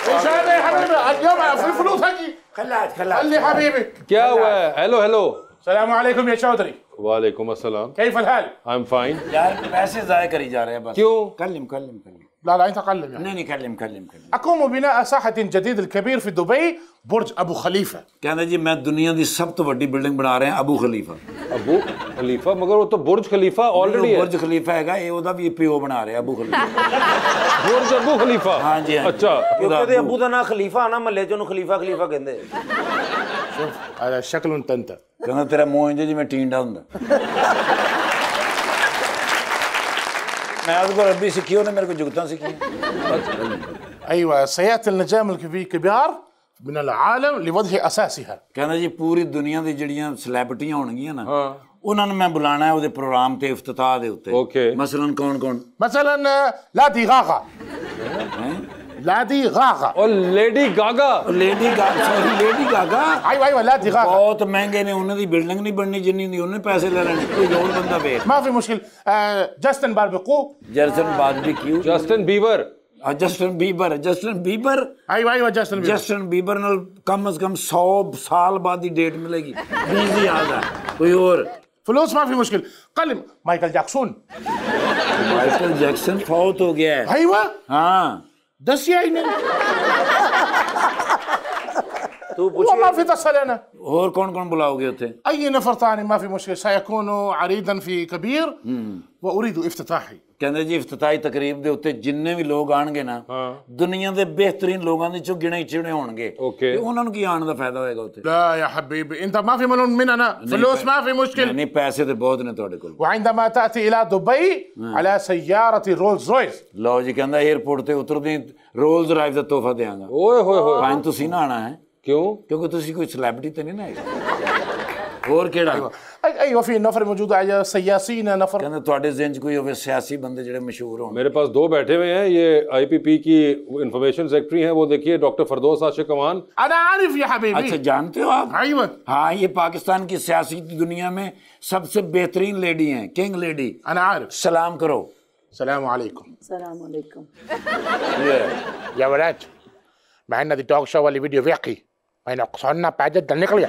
ايش هذا يا حبيبي؟ اليوم في فلوس هجي. خلي حبيبي. क्या हुआ है? Hello hello. السلام عليكم يا चौधरी। वालेकुम अस्सलाम। كيف الحال؟ I'm fine। यार पैसे जाया करी जा रहे हैं बस। क्यों? कल्लिम لا انت قلم يعني. नहीं कल्लिम اقوم ببناء ساحة جديد الكبير في دبي برج ابو खलीफा। कहना जी मैं दुनिया की सब तो बड़ी बिल्डिंग बना रहे हैं अबू खलीफा। अबू खलीफा? मगर वो तो बुर्ज खलीफा ऑलरेडी है। बुर्ज खलीफा हैगा ये ओदा भी पीओ बना रहे हैं अबू खलीफा। बुर्ज अबू खलीफा। हाँ जी अच्छा क्योंकि अबू का ना खलीफा ना महल्ले च खलीफा कहते شوف هذا شكله انت कहना तेरा मुंह इंज जिवें टींडा हुंदा। मैं उसको अरबी सीखी उन्हें मेरे को जुगतां सीखी। ايوه سياتي النجام الكبار من العالم لوضع اساسها। कहना जी पूरी दुनिया दी जड़ियां सेलिब्रिटियां होणगियां ना उन्हां नूं मैं बुलाना है ओदे प्रोग्राम ते इफ्तिताह दे उत्ते। ओके मसलन कौन مثلا لادي غاغا। لادي غاغا और लेडी गागा। लेडी गागा ايوه لادي غاغا बहुत महंगे ने उन्हां दी बिल्डिंग नहीं बननी जिन्नी दी उन्हें पैसे ले लेने कोई और बंदा भेज। ما في मشकिल। Justin barbecue. जर्सन barbecue Justin Bieber. Justin Bieber ايوه Justin Bieber नाल कम से कम 100 साल बाद ही डेट मिलेगी। बिजी याद है कोई और فلوس ما في مشكل। قلم माइकल जैक्सन। माइकल जैक्सन फौत हो गया है। ايوه हाँ दस या ही नहीं। तू والله ما في दस لنا। और कौन बुलाओगे उसे? اي نفر ثاني ما في مشكل سيكون عريضا في كبير واريد افتتاحي। कहंदे जी इफ्तिताही तकरीब दे उत्ते जिन्ने भी लोग आणगे ना दुनिया दे बेहतरीन लोगां दे चों गिणे चिणे होणगे ते उन्हां नूं की आण दा फायदा होएगा उत्ते? لا يا حبيبي انت ما في ملون مننا فلوس ما في مشكل। नहीं पैसे ते बहुत ने तुहाडे कोल। وعندما تاتي الى دبي على سياره رولز رويس। लो जी कहंदा एयरपोर्ट ते उतरदे रोल्स रॉयस दा तोहफा देंगा। ओए होए होए पाइन तुसी ना आना है क्यों? क्योंकि तुसी कोई सेलिब्रिटी ते नहीं ना है। और केड़ा? ايوه في نفر موجود على سياسيين نفر। कहंदे तुहाडे ज़हन च कोई होवे सियासी बंदे जेड़े मशहूर होण? मेरे पास दो बैठे हुए हैं। ये आईपीपी की इंफॉर्मेशन सेक्रेटरी हैं, वो देखिए डॉक्टर फरदौस आशिक अमान। انا عارف يا حبيبي। अच्छा जानते हो आप? ايوه हाँ ये पाकिस्तान की सियासी दुनिया में सबसे बेहतरीन लेडी हैं किंग लेडी। انا عارف। सलाम करो। السلام عليكم। السلام عليكم. يا ولاد مع ان دي توك شو اللي فيديو فيقي ما ينقصنا بعد النقليه.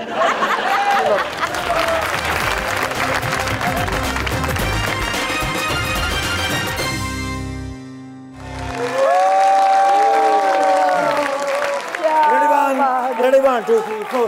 Ready, 1, 2, 3, 4.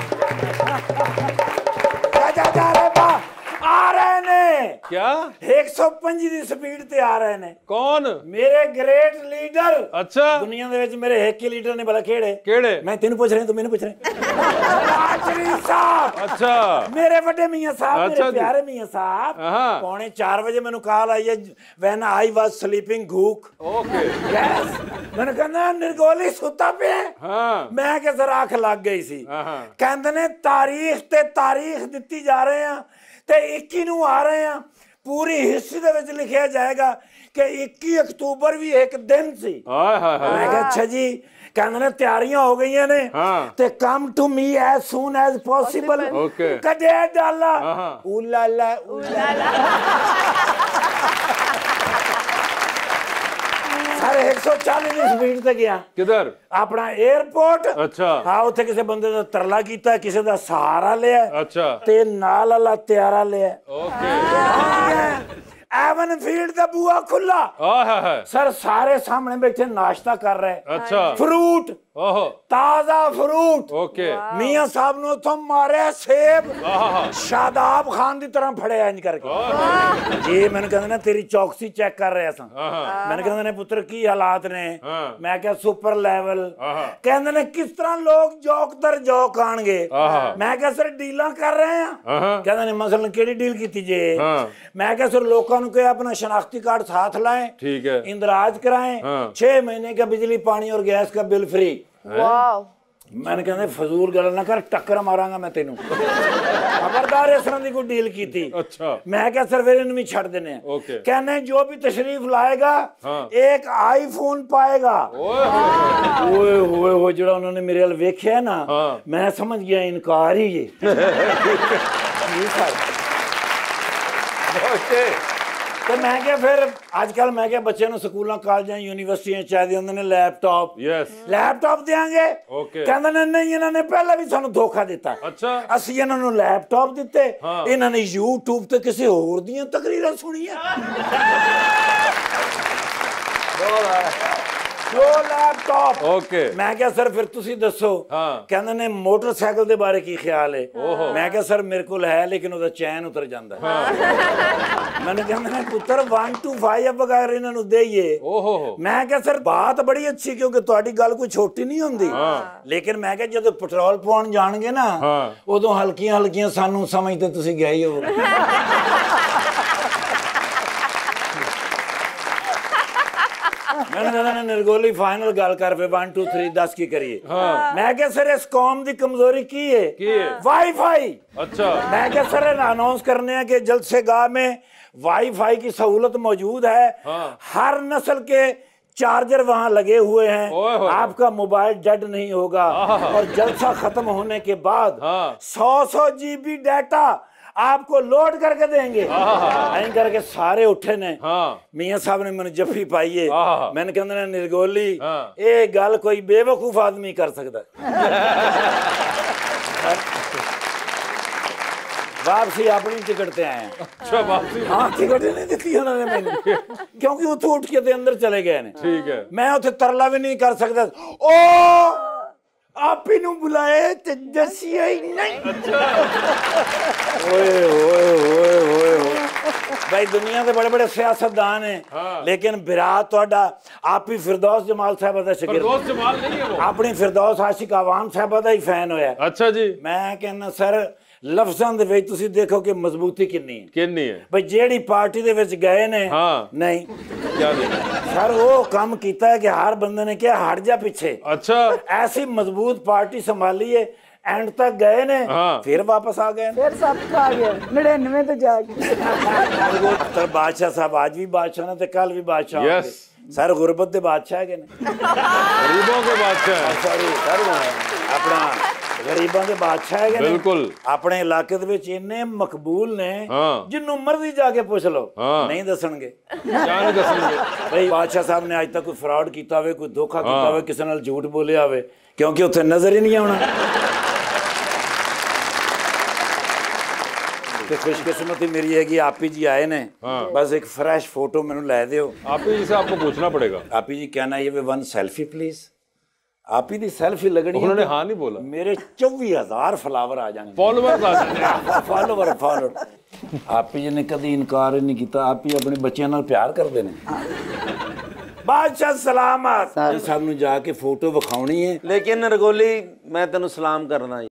जा रे बा आ रहे ने। क्या? 105 दी स्पीड ते आ रहे ने। कौन? मेरे ग्रेट लीडर। अच्छा दुनिया दे विच मेरे एक ही लीडर ने भला केड़े? केड़े? मैं तेनू पूछ रहा हूं तू मैनू पूछ रहा है। साहब। अच्छा मेरे बड़े मियां साहब अच्छा मेरे प्यारे मियां साहब 3:45 बजे मैनू कॉल आई है व्हेन आई वाज स्लीपिंग घूक। ओके यस मैंने कहना निर्गोली सुता पे। हाँ मैं कि सर आंख लग गई सी। कहंदे ने तारीख दित्ती जा रहे हैं ते 21 नूं आ रहे हैं। पूरी हिस्ट्री दे विच लिखिया जाएगा कि 21 अक्तूबर भी एक दिन सी। मैं कहा अच्छा जी। कहंदे ने तैयारियां हो गई ने ते come to me as soon as possible. कदे डाला उलाला सारे 140 की स्पीड ते गया। किधर? अपना एयरपोर्ट। अच्छा हाँ उत्थे किसी बंदे दा तरला कीता किसी दा सहारा लिया। अच्छा ते नाल वाला त्यारा लिया। ओके एवन फील्ड दा बुआ खुला। सर सारे सामने बैठे नाश्ता कर रहे। अच्छा फ्रूट ताजा फ्रूट। ओके मियां साहब ने तो मारे सेब शादाब खान की तरह फड़े इंज करके जी। मैंने कहंदे ना तेरी चौकसी चेक कर रहे सन। मैंने कहंदे ने पुत्र की हालात ने। मैं क्या सुपर लेवल। कहंदे ने किस तरह लोग जोक दर जोक आणगे। मैं क्या सर डीलां कर रहे हैं। कहंदे ने मसलन केड़ी डील कीती जे। मैं क्या सर लोकां नूं कहे अपना शनाख्ती कार्ड साथ लाएं। ठीक है इंदराज कराएं 6 महीने का बिजली पानी और गैस का बिल फ्री। वाह मैंने कहंदे फजूल गल ना कर टक्कर मारांगा मैं तेनू। खबरदार इस तरह की कोई डील की थी। अच्छा मैं क्या सर फिर इन्हें छड़ देने। कहने जो भी तशरीफ लाएगा एक आईफोन पाएगा। ओए होए हो जड़ा उन्होंने मेरे वाल वेख्या ना मैं समझ गया इनकार ही ये। ਤੇ ਮੈਂ ਕਿਹਾ ਫਿਰ ਅੱਜ ਕੱਲ ਮੈਂ ਕਿਹਾ ਬੱਚਿਆਂ ਨੂੰ ਸਕੂਲਾਂ ਕਾਲਜਾਂ ਯੂਨੀਵਰਸਿਟੀਆਂ ਚਾਹੀਦੇ ਹੁੰਦੇ ਨੇ ਲੈਪਟਾਪ ਲੈਪਟਾਪ ਦੇਾਂਗੇ ਕਹਿੰਦੇ ਨੇ ਨਹੀਂ ਇਹਨਾਂ ਨੇ ਪਹਿਲਾਂ ਵੀ ਸਾਨੂੰ ਧੋਖਾ ਦਿੱਤਾ ਅੱਛਾ ਅਸੀਂ ਇਹਨਾਂ ਨੂੰ ਲੈਪਟਾਪ ਦਿੱਤੇ ਇਹਨਾਂ ਨੇ YouTube ਤੇ ਕਿਸੇ ਹੋਰ ਦੀਆਂ ਤਕਰੀਰਾਂ ਸੁਣੀਆਂ ਜੋ ਲੈਪਟਾਪ ਮੈਂ ਕਿਹਾ ਸਰ ਫਿਰ ਤੁਸੀਂ ਦੱਸੋ ਕਹਿੰਦੇ ਨੇ ਮੋਟਰਸਾਈਕਲ ਦੇ ਬਾਰੇ ਕੀ ਖਿਆਲ ਹੈ ਮੈਂ ਕਿਹਾ ਸਰ ਮੇਰੇ ਕੋਲ ਹੈ ਲੇਕਿਨ ਉਹਦਾ ਚੈਨ ਉਤਰ ਜਾਂਦਾ मैंने कहा पुत्र 1 to 5 अब अगर इन्होंने देइए मैं क्या सर बात बड़ी अच्छी क्योंकि तुम्हारी गल कोई छोटी नहीं होंदी लेकिन मैं क्या जब पेट्रोल पाउण जाणगे ना उदों हल्कियां हल्कियां सानू समझते तुसी गए ही हो मैंने कहा निर्गोली फाइनल गल कर पे 1 2 3 10 की करिए मैं क्या सर इस कौम की कमजोरी की है वाईफाई अच्छा मैं क्या सर अनाउंस करने हैं कि जल्द से गाह में वाईफाई की सहूलत मौजूद है हर नस्ल के चार्जर वहां लगे हुए हैं आपका मोबाइल डेड नहीं होगा और जलसा खत्म होने के बाद 100 GB डाटा आपको लोड करके देंगे ऐं करके सारे उठे ने मियां साहब ने मैंने जफ्फी पाई है मैंने कहंदे निर्गोली ये गल कोई बेवकूफ आदमी कर सकता वापसी अपनी टिकट ते आए हैं अच्छा वापसी हाँ टिकट नहीं दी उन्होंने मैंने क्योंकि उतो उठ के अंदर चले गए ने ठीक है मैं उसे तरला भी नहीं कर सकता ओ आप ही नु बुलाए ते दसिया ही नहीं ओए ओए ओए ओए भाई दुनिया के बड़े बड़े सियासतदान हैं लेकिन बिरात तोड़ा आप ही फिरदौस जमाल साहब दा शागिर्द फिरदौस जमाल नहीं है वो अपनी फिरदौस आशिक आवाम साहब दा ही फैन होया अच्छा जी मैं कहना सर लफ्जां दे विच तुसी देखो कि मजबूती कितनी है भाई जेड़ी पार्टी दे विच गए ने नहीं क्या सर वो काम कीता है कि हर बंदे ने क्या हट जा पीछे अच्छा ऐसी मजबूत पार्टी संभाली है एंड तक गए ने फिर वापस आ गए फिर सब आ गया 99 तो जाके अख्तर बादशाह साहब आज भी बादशाह ने ते कल भी बादशाह यस सर गुरबत दे बादशाह के ने गरीबों के बादशाह सॉरी सर अपना गरीबों के बादशाह है बिल्कुल अपने इलाके दे विच इन्ने मकबूल ने जिन्नू मर्जी जाके पूछ लो नहीं दसणगे नहीं दसणगे भाई बादशाह साहब ने आज तक कोई फ्रॉड कीता होवे कोई धोखा कीता होवे किसी नाल झूठ बोलिया होवे क्योंकि उत्थे नजर ही नहीं आउणा ते खुशकिस्मती मेरी है कि आपी जी आए ने बस एक फ्रेश फोटो मैनू लै दिओ आपी जी से आपको पूछना पड़ेगा आपी जी कहना ये वे 1 सेल्फी प्लीज आप ही दी सेल्फी लगनी उन्होंने हाँ नहीं बोला मेरे 24,000 फॉलोवर आ जाने फॉलोवर आ जाने फॉलोवर आप ही ने कभी इनकार नहीं किया आप ही अपने बच्चों नाल प्यार करते हैं बादशाह सलामत साहब नू जाके फोटो विखाउणी है लेकिन निर्गोली मैं तेनू सलाम करना